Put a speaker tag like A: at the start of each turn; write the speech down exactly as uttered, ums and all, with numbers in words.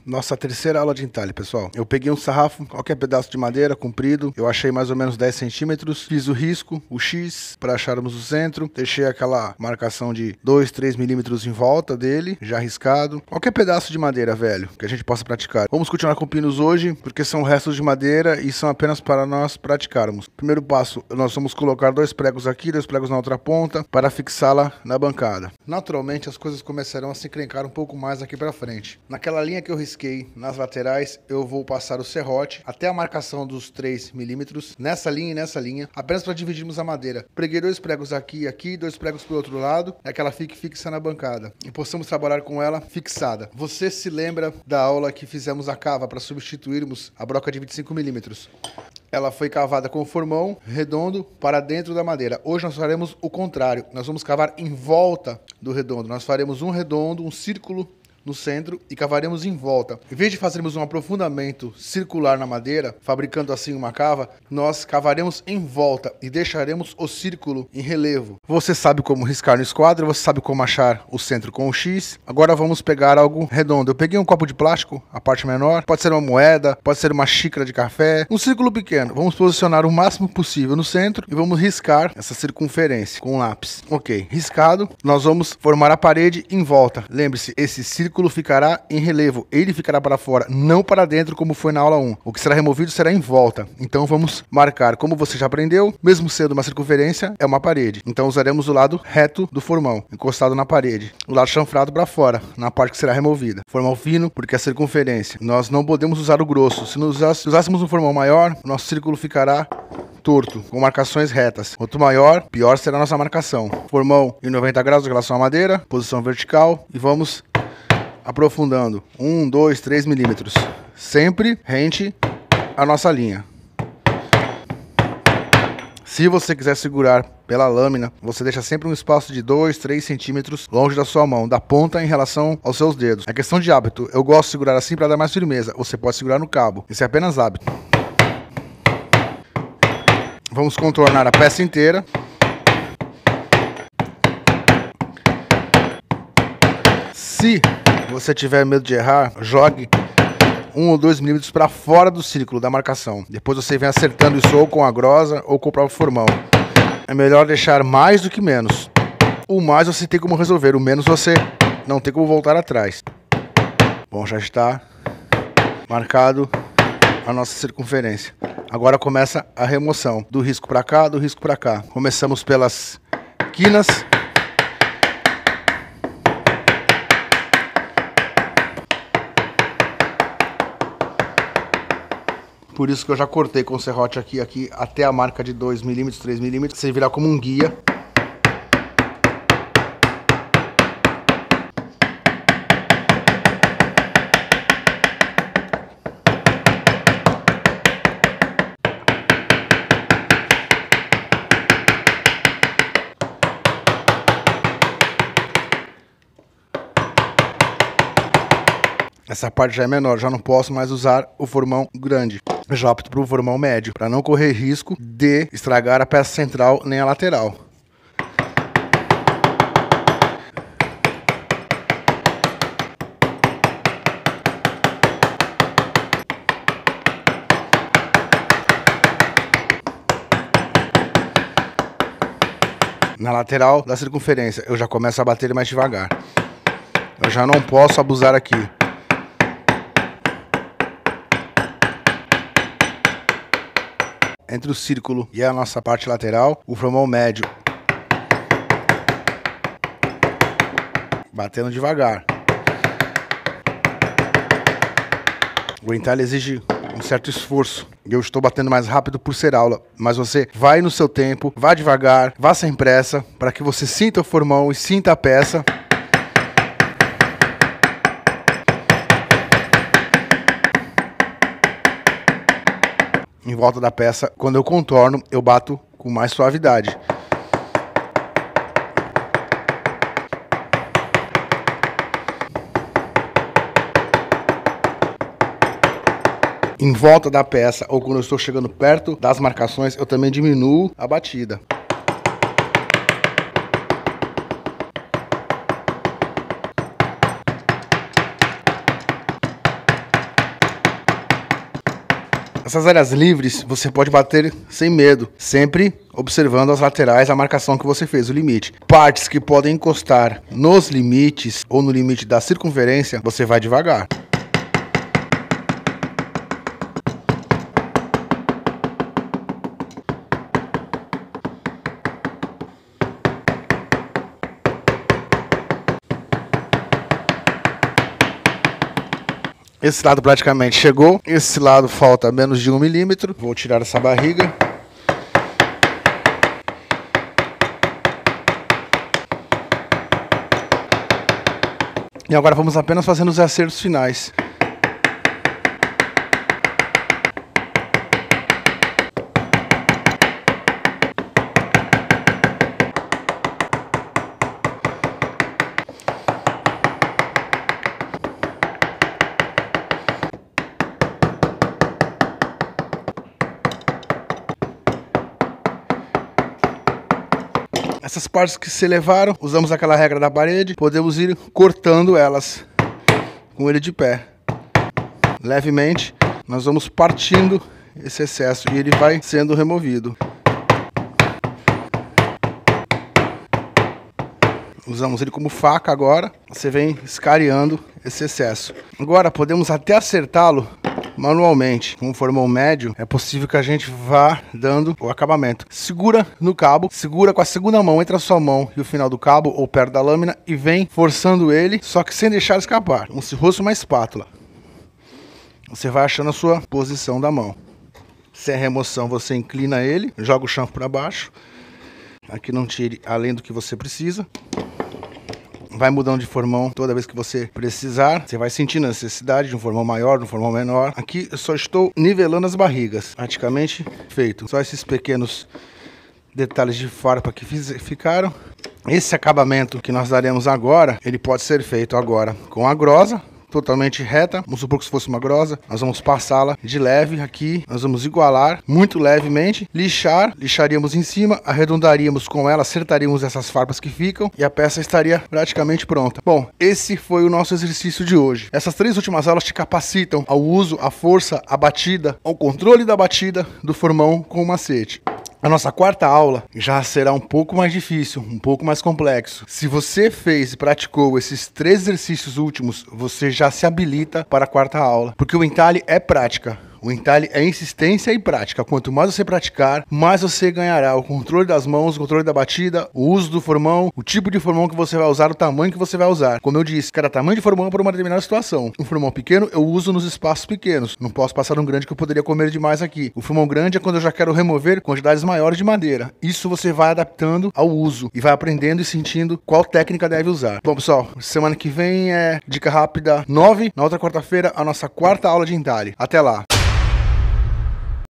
A: Nossa terceira aula de entalhe, pessoal. Eu peguei um sarrafo, qualquer pedaço de madeira comprido, eu achei mais ou menos dez centímetros, fiz o risco, o X, para acharmos o centro, deixei aquela marcação de dois, três milímetros em volta dele, já riscado. Qualquer pedaço de madeira, velho, que a gente possa praticar. Vamos continuar com pinos hoje, porque são restos de madeira e são apenas para nós praticarmos. Primeiro passo, nós vamos colocar dois pregos aqui, dois pregos na outra ponta, para fixá-la na bancada. Naturalmente, as coisas começarão a se encrencar um pouco mais aqui para frente. Naquela linha que eu risquei nas laterais, eu vou passar o serrote até a marcação dos três milímetros, nessa linha e nessa linha, apenas para dividirmos a madeira. Preguei dois pregos aqui e aqui, dois pregos para o outro lado, é que ela fique fixa na bancada e possamos trabalhar com ela fixada. Você se lembra da aula que fizemos a cava para substituirmos a broca de vinte e cinco milímetros? Ela foi cavada com o formão redondo para dentro da madeira. Hoje nós faremos o contrário, nós vamos cavar em volta do redondo. Nós faremos um redondo, um círculo no centro e cavaremos em volta. Em vez de fazermos um aprofundamento circular na madeira, fabricando assim uma cava, nós cavaremos em volta e deixaremos o círculo em relevo. Você sabe como riscar no esquadro, você sabe como achar o centro com o X. Agora vamos pegar algo redondo. Eu peguei um copo de plástico, a parte menor, pode ser uma moeda, pode ser uma xícara de café, um círculo pequeno. Vamos posicionar o máximo possível no centro e vamos riscar essa circunferência com um lápis. Ok, riscado, nós vamos formar a parede em volta. Lembre-se, esse círculo O círculo ficará em relevo, ele ficará para fora, não para dentro como foi na aula um. O que será removido será em volta. Então vamos marcar, como você já aprendeu, mesmo sendo uma circunferência, é uma parede. Então usaremos o lado reto do formão, encostado na parede. O lado chanfrado para fora, na parte que será removida. Formão fino, porque é circunferência. Nós não podemos usar o grosso. Se nós usássemos um formão maior, o nosso círculo ficará torto, com marcações retas. Quanto maior, pior será a nossa marcação. Formão em noventa graus em relação à madeira, posição vertical, e vamos aprofundando um, dois, três milímetros, sempre rente à nossa linha. Se você quiser segurar pela lâmina, você deixa sempre um espaço de dois, três centímetros longe da sua mão, da ponta em relação aos seus dedos. É questão de hábito. Eu gosto de segurar assim para dar mais firmeza. Você pode segurar no cabo. Isso é apenas hábito. Vamos contornar a peça inteira. Se você tiver medo de errar, jogue um ou dois milímetros para fora do círculo da marcação. Depois você vem acertando isso ou com a grosa ou com o próprio formão. É melhor deixar mais do que menos. O mais você tem como resolver, o menos você não tem como voltar atrás. Bom, já está marcado a nossa circunferência. Agora começa a remoção do risco para cá, do risco para cá. Começamos pelas quinas. Por isso que eu já cortei com o serrote aqui, aqui até a marca de dois milímetros, três milímetros, servirá como um guia. Essa parte já é menor, já não posso mais usar o formão grande. Eu já opto para o formão médio, para não correr risco de estragar a peça central nem a lateral. Na lateral da circunferência, eu já começo a bater mais devagar. Eu já não posso abusar aqui. Entre o círculo e a nossa parte lateral, o formão médio. Batendo devagar. O entalhe exige um certo esforço. Eu estou batendo mais rápido por ser aula, mas você vai no seu tempo, vá devagar, vá sem pressa, para que você sinta o formão e sinta a peça. Em volta da peça, quando eu contorno, eu bato com mais suavidade. Em volta da peça, ou quando eu estou chegando perto das marcações, eu também diminuo a batida. Essas áreas livres você pode bater sem medo, sempre observando as laterais, a marcação que você fez, o limite. Partes que podem encostar nos limites ou no limite da circunferência, você vai devagar. Esse lado praticamente chegou, esse lado falta menos de um milímetro. Vou tirar essa barriga. E agora vamos apenas fazendo os acertos finais. Essas partes que se levaram, usamos aquela regra da parede, podemos ir cortando elas com ele de pé. Levemente, nós vamos partindo esse excesso e ele vai sendo removido. Usamos ele como faca agora, você vem escariando esse excesso. Agora podemos até acertá-lo manualmente. Com um formão médio, é possível que a gente vá dando o acabamento. Segura no cabo, segura com a segunda mão entre a sua mão e o final do cabo ou perto da lâmina e vem forçando ele, só que sem deixar escapar, como se fosse uma espátula. Você vai achando a sua posição da mão. Sem remoção, você inclina ele, joga o chanfre para baixo. Aqui não tire além do que você precisa. Vai mudando de formão toda vez que você precisar. Você vai sentindo a necessidade de um formão maior, de um formão menor. Aqui eu só estou nivelando as barrigas. Praticamente feito. Só esses pequenos detalhes de farpa que fiz, ficaram. Esse acabamento que nós daremos agora, ele pode ser feito agora com a grosa. Totalmente reta, vamos supor que se fosse uma grosa, nós vamos passá-la de leve aqui, nós vamos igualar muito levemente, lixar, lixaríamos em cima, arredondaríamos com ela, acertaríamos essas farpas que ficam e a peça estaria praticamente pronta. Bom, esse foi o nosso exercício de hoje. Essas três últimas aulas te capacitam ao uso, à força, à batida, ao controle da batida do formão com o macete. A nossa quarta aula já será um pouco mais difícil, um pouco mais complexo. Se você fez e praticou esses três exercícios últimos, você já se habilita para a quarta aula. Porque o entalhe é prática. O entalhe é insistência e prática. Quanto mais você praticar, mais você ganhará o controle das mãos, o controle da batida, o uso do formão, o tipo de formão que você vai usar, o tamanho que você vai usar. Como eu disse, cada tamanho de formão é para uma determinada situação. Um formão pequeno eu uso nos espaços pequenos. Não posso passar um grande que eu poderia comer demais aqui. O formão grande é quando eu já quero remover quantidades maiores de madeira. Isso você vai adaptando ao uso e vai aprendendo e sentindo qual técnica deve usar. Bom, pessoal, semana que vem é dica rápida nove. Na outra quarta-feira, a nossa quarta aula de entalhe. Até lá!